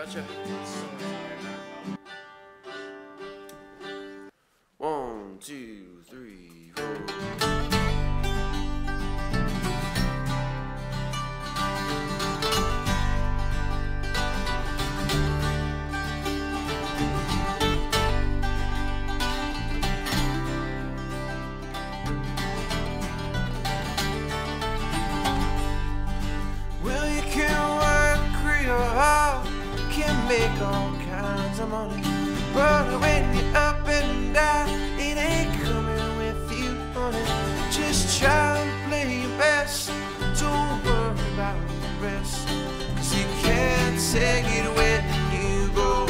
Gotcha. 1, 2, 3, 4. Well, you can work real hard, can make all kinds of money, but when you're up and down, it ain't coming with you, honey. Just try and play your best, don't worry about the rest, 'cause you can't take it when you go.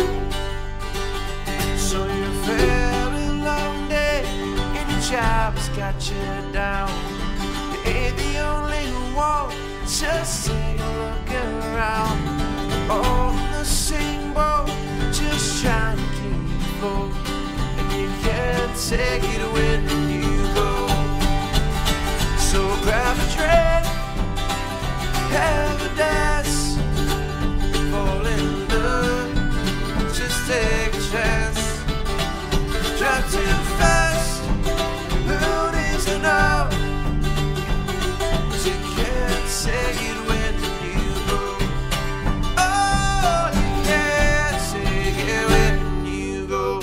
So you've had a long day, and your job has got you down. You ain't the only one, just take a look around. On the same boat, just trying to keep afloat, and you can't take it when you go. So grab a drink, have a dance, fall in love, just take a chance. Drive too fast, who needs to know? 'Cause you can't take it when you go. Oh, you can't take it when you go.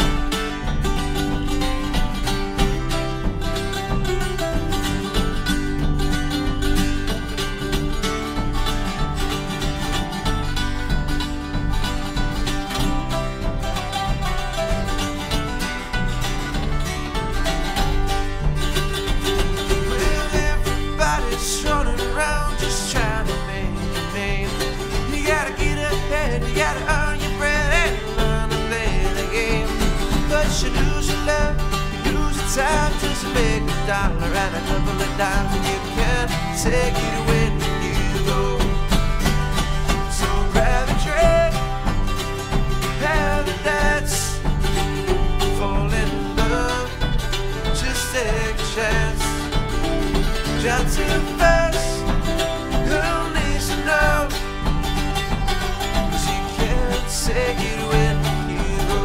Well, everybody's running around just trying to make a name. You gotta get ahead, you gotta earn your bread and learn to play the game. But you lose your love, you lose your time just to make a dollar and a couple of dimes, and you can't take it when you go. So grab a drink, have a dance, fall in love, just take a chance. Drive too fast, who needs to know? 'Cause you can't take it when you go.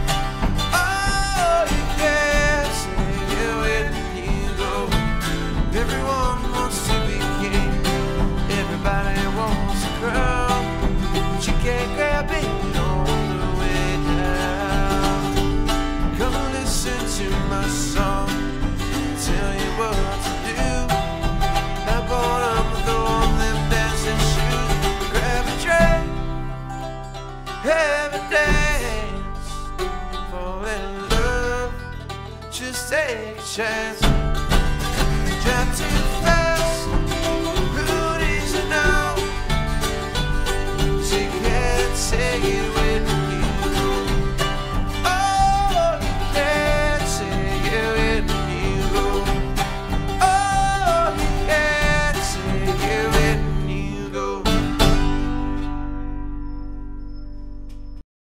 Oh, you can't take it when you go. Everyone wants to be king, everybody wants a crown, but you can't grab it on the way down. Come and listen to my song, tell you what to do. Now go on, throw on them dancing shoes. Grab a drink, have a dance, fall in love, just take a chance. Drive too